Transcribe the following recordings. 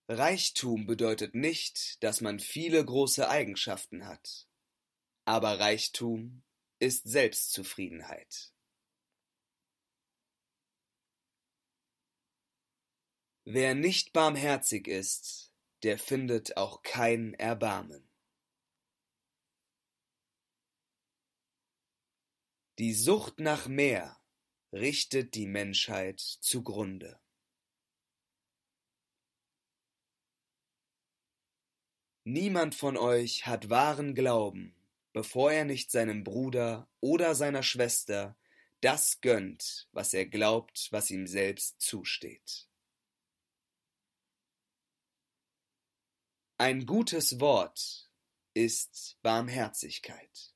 Reichtum bedeutet nicht, dass man viele große Eigenschaften hat, aber Reichtum ist Selbstzufriedenheit. Wer nicht barmherzig ist, der findet auch kein Erbarmen. Die Sucht nach mehr richtet die Menschheit zugrunde. Niemand von euch hat wahren Glauben, bevor er nicht seinem Bruder oder seiner Schwester das gönnt, was er glaubt, was ihm selbst zusteht. Ein gutes Wort ist Barmherzigkeit.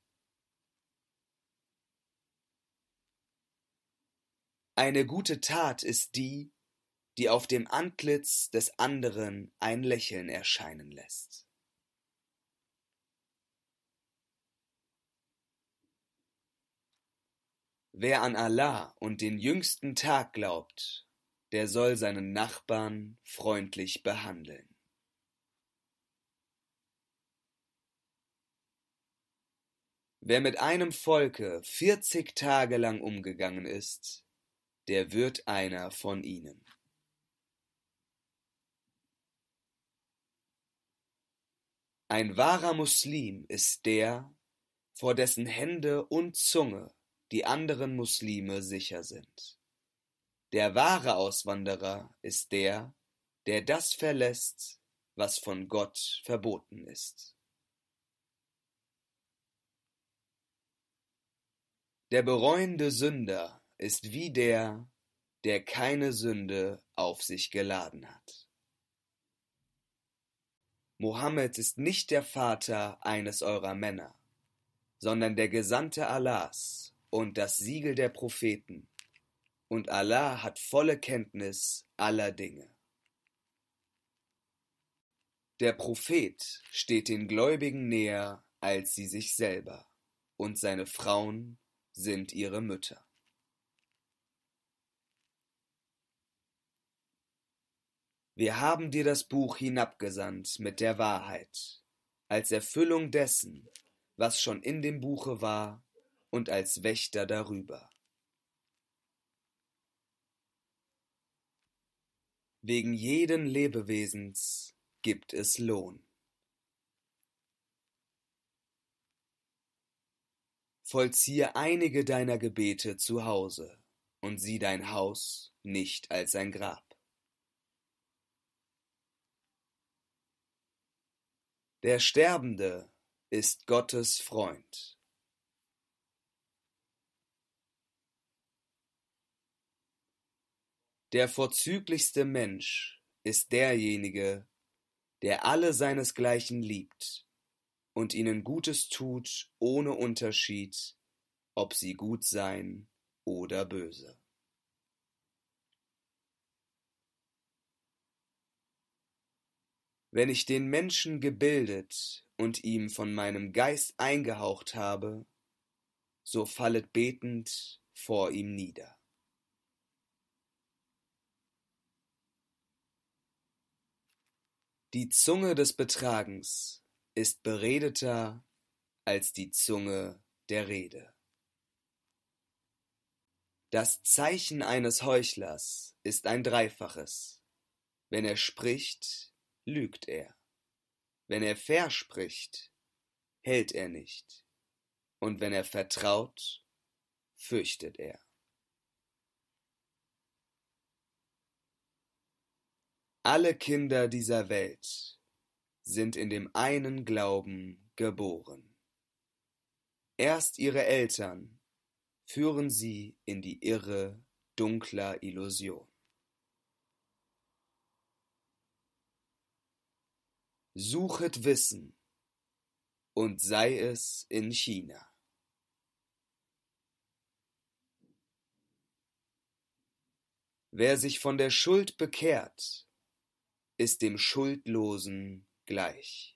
Eine gute Tat ist die, die auf dem Antlitz des anderen ein Lächeln erscheinen lässt. Wer an Allah und den jüngsten Tag glaubt, der soll seinen Nachbarn freundlich behandeln. Wer mit einem Volke 40 Tage lang umgegangen ist, der wird einer von ihnen. Ein wahrer Muslim ist der, vor dessen Hände und Zunge die anderen Muslime sicher sind. Der wahre Auswanderer ist der, der das verlässt, was von Gott verboten ist. Der bereuende Sünder ist wie der, der keine Sünde auf sich geladen hat. Mohammed ist nicht der Vater eines eurer Männer, sondern der Gesandte Allahs und das Siegel der Propheten, und Allah hat volle Kenntnis aller Dinge. Der Prophet steht den Gläubigen näher als sie sich selber, und seine Frauen sind ihre Mütter. Wir haben dir das Buch hinabgesandt mit der Wahrheit, als Erfüllung dessen, was schon in dem Buche war, und als Wächter darüber. Wegen jeden Lebewesens gibt es Lohn. Vollziehe einige deiner Gebete zu Hause und sieh dein Haus nicht als ein Grab. Der Sterbende ist Gottes Freund. Der vorzüglichste Mensch ist derjenige, der alle seinesgleichen liebt und ihnen Gutes tut ohne Unterschied, ob sie gut sein oder böse. Wenn ich den Menschen gebildet und ihm von meinem Geist eingehaucht habe, so fallet betend vor ihm nieder. Die Zunge des Betragens ist beredeter als die Zunge der Rede. Das Zeichen eines Heuchlers ist ein dreifaches. Wenn er spricht, lügt er. Wenn er verspricht, hält er nicht. Und wenn er vertraut, fürchtet er. Alle Kinder dieser Welt sind in dem einen Glauben geboren. Erst ihre Eltern führen sie in die Irre dunkler Illusion. Suchet Wissen, und sei es in China. Wer sich von der Schuld bekehrt, ist dem Schuldlosen gleich.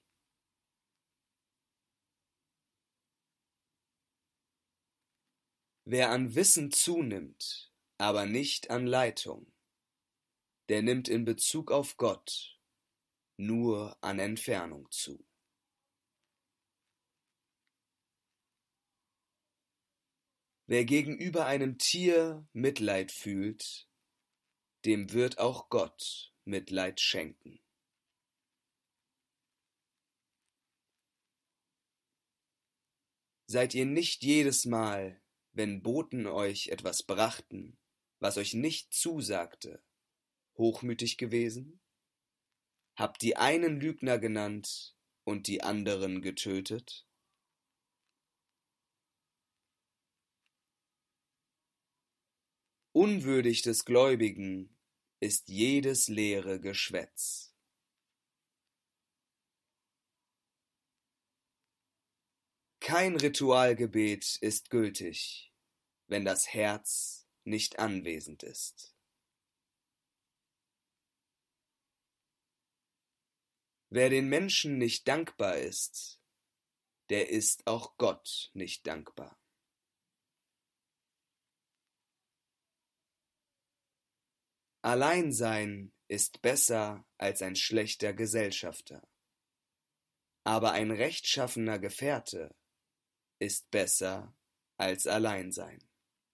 Wer an Wissen zunimmt, aber nicht an Leitung, der nimmt in Bezug auf Gott nur an Entfernung zu. Wer gegenüber einem Tier Mitleid fühlt, dem wird auch Gott Mitleid schenken. Seid ihr nicht jedes Mal, wenn Boten euch etwas brachten, was euch nicht zusagte, hochmütig gewesen? Habt die einen Lügner genannt und die anderen getötet? Unwürdig des Gläubigen ist jedes leere Geschwätz. Kein Ritualgebet ist gültig, wenn das Herz nicht anwesend ist. Wer den Menschen nicht dankbar ist, der ist auch Gott nicht dankbar. Alleinsein ist besser als ein schlechter Gesellschafter, aber ein rechtschaffener Gefährte ist besser als Alleinsein.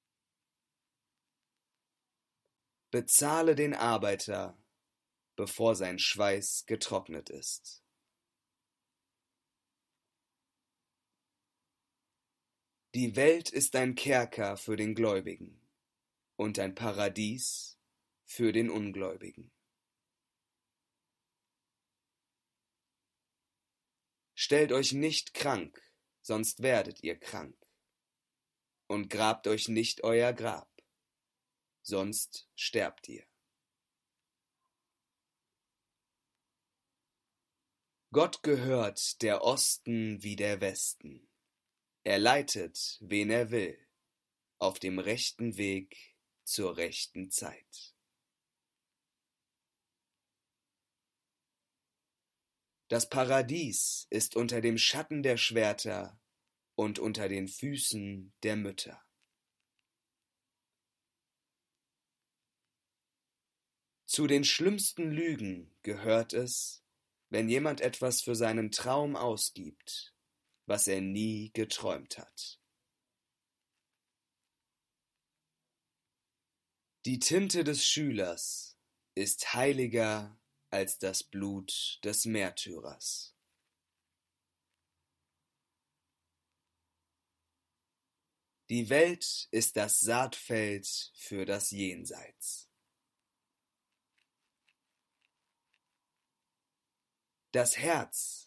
Bezahle den Arbeiter, bevor sein Schweiß getrocknet ist. Die Welt ist ein Kerker für den Gläubigen und ein Paradies für den Ungläubigen. Stellt euch nicht krank, sonst werdet ihr krank. Und grabt euch nicht euer Grab, sonst sterbt ihr. Gott gehört der Osten wie der Westen. Er leitet, wen er will, auf dem rechten Weg zur rechten Zeit. Das Paradies ist unter dem Schatten der Schwerter und unter den Füßen der Mütter. Zu den schlimmsten Lügen gehört es, wenn jemand etwas für seinen Traum ausgibt, was er nie geträumt hat. Die Tinte des Schülers ist heiliger als das Blut des Märtyrers. Die Welt ist das Saatfeld für das Jenseits. Das Herz